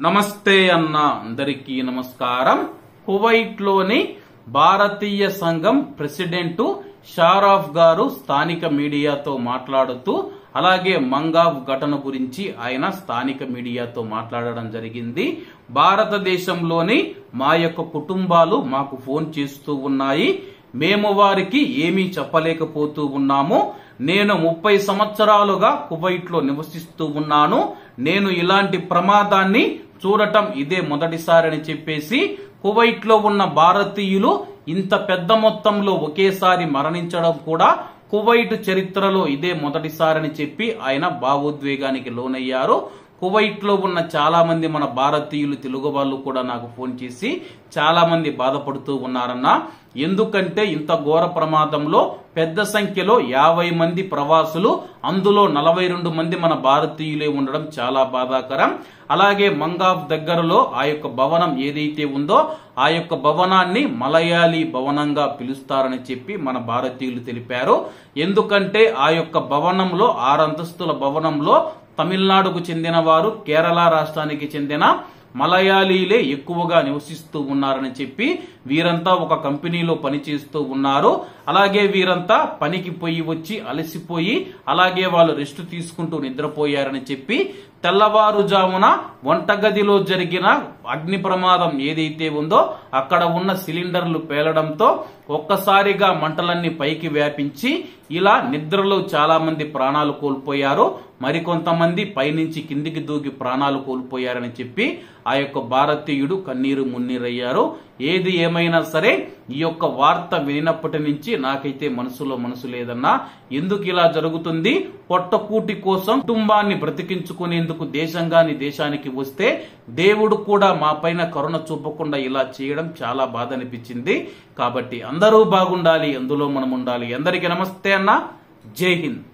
నమస్తే అన్న అందరికీ నమస్కారం. కువైట్ లోని భారతీయ సంఘం ప్రెసిడెంట్ షారాఫ్ గారు స్థానిక మీడియాతో మాట్లాడుతూ అలాగే మంగావ్ ఘటన గురించి ఆయన స్థానిక మీడియాతో మాట్లాడడం జరిగింది. భారతదేశంలోని మా యొక్క కుటుంబాలు మాకు ఫోన్ చేస్తూ ఉన్నాయి. మేము వారికి ఏమీ చెప్పలేకపోతూ ఉన్నాము. నేను 30 సంవత్సరాలుగా కువైట్ లో నివసిస్తూ ఉన్నాను. నేను ఇలాంటి ప్రమాదాన్ని చూడటం ఇదే మొదటిసారి అని చెప్పేసి కువైట్ లో ఉన్న భారతీయులు ఇంత పెద్ద మొత్తంలో ఒకేసారి మరణించడం కూడా కువైట్ చరిత్రలో ఇదే మొదటిసారి అని చెప్పి ఆయన భావోద్వేగానికి లోనయ్యారు. కువైట్ లో ఉన్న చాలా మంది మన భారతీయులు తెలుగు వాళ్ళు కూడా నాకు ఫోన్ చేసి చాలా మంది బాధపడుతూ ఉన్నారన్న. ఎందుకంటే ఇంత ఘోర ప్రమాదంలో పెద్ద సంఖ్యలో 50 మంది ప్రవాసులు, అందులో 42 మంది మన భారతీయులే ఉండడం చాలా బాధాకరం. అలాగే మంగావ్ దగ్గరలో ఆ యొక్క భవనం ఏదైతే ఉందో ఆ యొక్క భవనాన్ని మలయాళీ భవనంగా పిలుస్తారని చెప్పి మన భారతీయులు తెలిపారు. ఎందుకంటే ఆ యొక్క భవనంలో 6 అంతస్తుల భవనంలో తమిళనాడుకు చెందిన వారు, కేరళ రాష్ట్రానికి చెందిన మలయాళీలే ఎక్కువగా నివసిస్తూ ఉన్నారని చెప్పి వీరంతా ఒక కంపెనీలో పనిచేస్తూ ఉన్నారు. అలాగే వీరంతా పనికి పోయి వచ్చి అలసిపోయి అలాగే వాళ్ళు రెస్ట్ తీసుకుంటూ నిద్రపోయారని చెప్పి తెల్లవారుజామున వంటగదిలో జరిగిన అగ్ని ప్రమాదం ఏదైతే ఉందో అక్కడ ఉన్న సిలిండర్లు పేలడంతో ఒక్కసారిగా మంటలన్నీ పైకి వ్యాపించి ఇలా నిద్రలో చాలా మంది ప్రాణాలు కోల్పోయారు. మరికొంతమంది పైనుంచి కిందికి దూకి ప్రాణాలు కోల్పోయారని చెప్పి ఆ యొక్క భారతీయుడు కన్నీరు మున్నీరయ్యారు. ఏది ఏమైనా సరే ఈ యొక్క వార్త వినినప్పటి నుంచి నాకైతే మనసులో మనసు లేదన్నా. ఎందుకు ఇలా జరుగుతుంది? పొట్టకూటి కోసం కుటుంబాన్ని బ్రతికించుకునేందుకు దేశంగాని దేశానికి వస్తే దేవుడు కూడా మా పైన కరుణ చూపకుండా ఇలా చేయడం చాలా బాధ అనిపించింది. కాబట్టి అందరూ బాగుండాలి, అందులో మనం ఉండాలి. అందరికీ నమస్తే అన్న. జై హింద్.